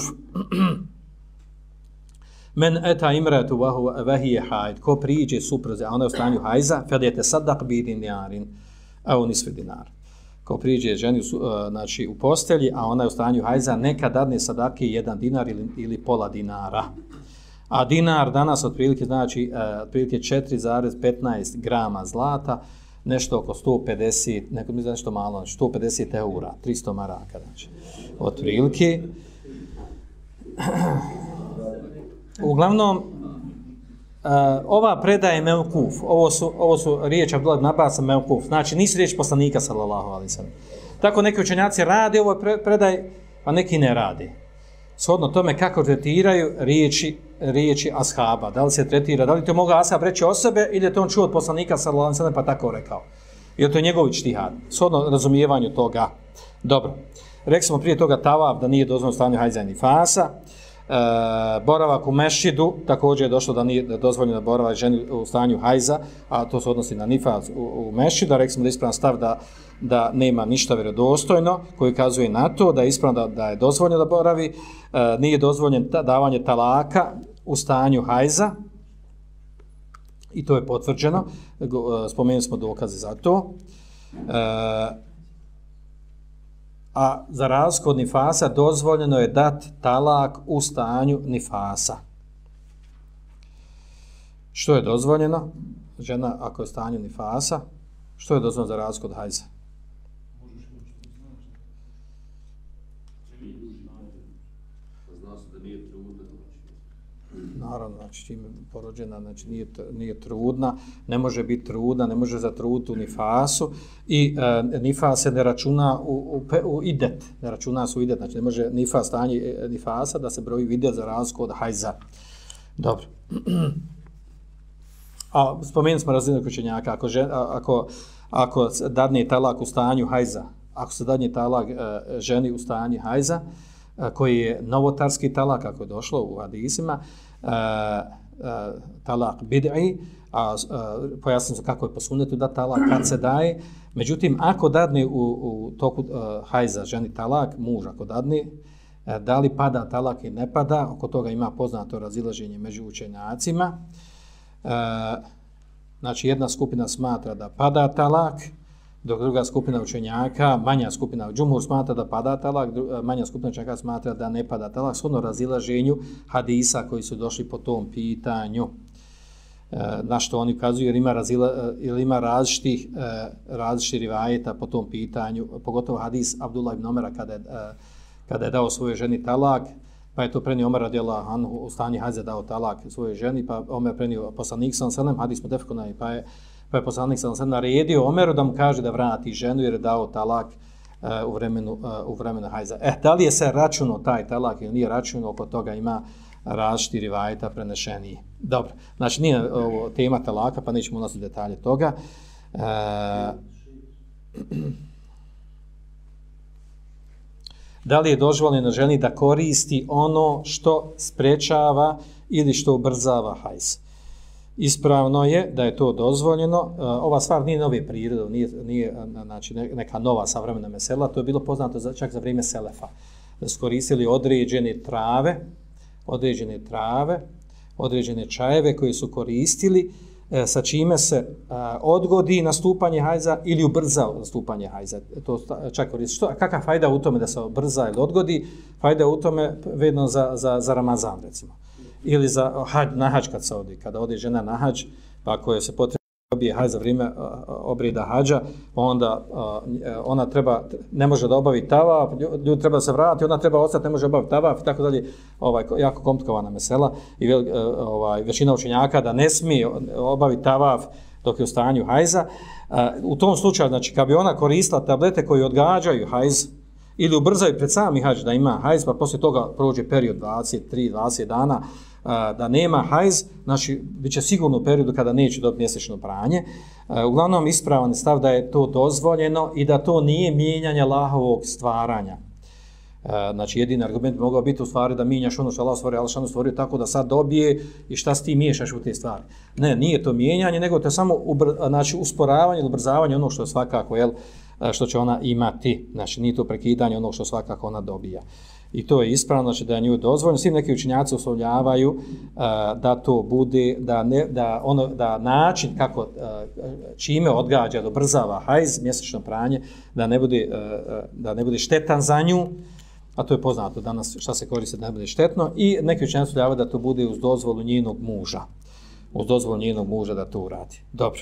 men eta imretu vahije hajd, ko priđe supruzi, a ona je u stanju hajza, fedete sadak bi dinarin, a on isve dinar. Ko priđe ženi znači, u postelji, a ona je u stanju hajza, neka dadne sadake 1 dinar ili pola dinara. A dinar danas otprilike znači otprilike 4,15 grama zlata, nešto oko 150, neko mi zna nešto malo, 150 eura, 300 maraka, znači, otprilike. Uglavnom, ova predaja je meukuf, ovo su riječi Abdullah ibn Abasa meukuf, znači nisu riječi poslanika sallallahu alejhi ve sellem. Tako neki učenjaci rade ovo predaj, a neki ne rade. Shodno tome kako tretiraju riječi riječi ashaba, da li se tretira, da li to mogu ashab reći o sebe ili je to on čuo od poslanika sallallahu alejhi ve sellem pa tako rekao. Ili to je njegov ijtihad, shodno razumijevanju toga. Dobro, rekli smo prije toga tavaf da nije dozvoljeno stanju hajza i nifasa. Boravak u mešćidu, također je došlo da nije dozvoljeno boravak ženi u stanju hajza, a to se odnosi na nifas u mešćidu. Rekli smo da je ispravan stav da nema ništa vjerodostojno koji kazuje na to, da je ispravno da je dozvoljeno da boravi, nije dozvoljeno davanje talaka u stanju hajza, i to je potvrđeno, spomenuli smo dokaze za to. A za razliku od nifasa dozvoljeno je dati talak u stanju nifasa. Što je dozvoljeno? Žena ako je u stanju nifasa, što je dozvoljeno za razliku od hajza? Naravno, znači čim je porođena, znači nije trudna, ne može biti trudna, ne može zatruditi u nifasu i nifas se ne računa u idet, ne računa se u idet, znači ne može nifas stanje nifasa da se broji u idet za razliku od hajza. Dobro. A spomenuli smo razinu učenjaka, ako dadne talak u stanju hajza, ako se dadne talak ženi u stanju hajza, koji je novotarski talak, kako je došlo u hadisima, talak bid'i, pojasnim se kako je po sunnetu da talak kad se daje. Međutim, ako dadne u toku hajza ženi talak, muž ako dadne, da li pada talak i ne pada, oko toga ima poznato razilaženje među učenjacima. Znači, jedna skupina smatra da pada talak, dok druga skupina učenjaka, manja skupina, džumhur smatra da pada talak, manja skupina učenjaka smatra da ne pada talak, shodno razilaženju hadisa koji su došli po tom pitanju. Na što oni ukazuju, jer ima različitih rivajeta po tom pitanju, pogotovo hadis Abdullah ibn Omera kada je dao svojoj ženi talak, pa je to prenio Omer radijallahu anhu u stanju hajza dao talak svojoj ženi, pa Omer prenio poslanik sallallahu alejhi ve sellem, hadis mutefekun, pa je poslanik sallallahu alejhi ve sellem naredio Omeru da mu kaže da vrati ženu jer je dao talak u vremenu hajza. Da li je se računao taj talak ili nije računao, oko toga ima različiti rivajeta prenešeniji. Dobro, znači nije ovo tema talaka, pa nećemo ulaziti u detalje toga. Da li je dozvoljeno ženi da koristi ono što sprečava ili što ubrzava hajz? Ispravno je da je to dozvoljeno. Ova stvar nije nove prirode, nije znači, neka nova savremena mesela, to je bilo poznato čak za vrijeme selefa. Da su koristili određene čajeve koje su koristili, sa čime se odgodi nastupanje hajza ili ubrza nastupanje hajza. To čak koristi. Kakva fajda u tome da se ubrza ili odgodi? Fajda u tome vedno za Ramazan, recimo. Ili na hađ kad se odi. Kada ode žena na hađ, pa ako se potrebno dobije hajz za vrijeme obrijeda hađa, onda ona ne može da obavi tavaf, ljudi treba da se vrati, ona treba ostati, ne može obaviti tavaf i tako dalje. Jako komplikovana mesela i većina učenjaka da ne smije obaviti tavaf dok je u stanju hajza. U tom slučaju, znači, kad bi ona koristila tablete koji odgađaju hajz ili ubrzaju pred sami hađ da ima hajz, pa poslije toga prođe period 23-20 dana da nema hajz, znači bit će sigurno u periodu kada neće dobiti mjesečno pranje. Uglavnom ispravan stav da je to dozvoljeno i da to nije mijenjanje Allahovog stvaranja. Znači jedini argument bi mogao biti u stvari da mijenjaš ono što Allah stvorio, Allah što stvorio tako da sad dobije i šta ti miješaš u te stvari. Ne, nije to mijenjanje, nego to je samo znači, usporavanje ili ubrzavanje onog što svakako, što će ona imati. Znači nije to prekidanje onog što svakako ona dobija. I to je ispravno, znači da je nju dozvoljeno. Svi neki učenjaci uslovljavaju da to bude, da način kako, čime odgađa, da ubrzava hajz, mjesečno pranje, da ne bude štetan za nju, a to je poznato danas šta se koristi da ne bude štetno, i neki učenjaci uslovljavaju da to bude uz dozvolu njenog muža. Uz dozvolu njenog muža da to uradi. Dobro.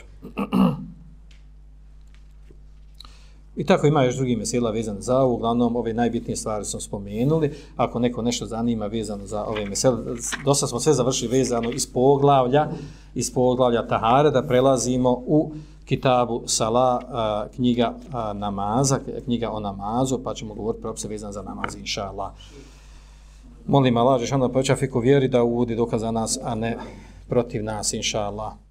I tako ima još drugi mesela vezano za ovo, uglavnom ove najbitnije stvari smo spomenuli. Ako neko nešto zanima vezano za ove mesele, dosta smo sve završili vezano iz poglavlja tahare, da prelazimo u Kitabu Sala, knjiga namaza, knjiga o namazu, pa ćemo govoriti propise vezano za namaz, inša Allah. Molim Allah, Žešanu da poveća fiku vjeri, da uvodi dokaz za nas, a ne protiv nas, inša Allah.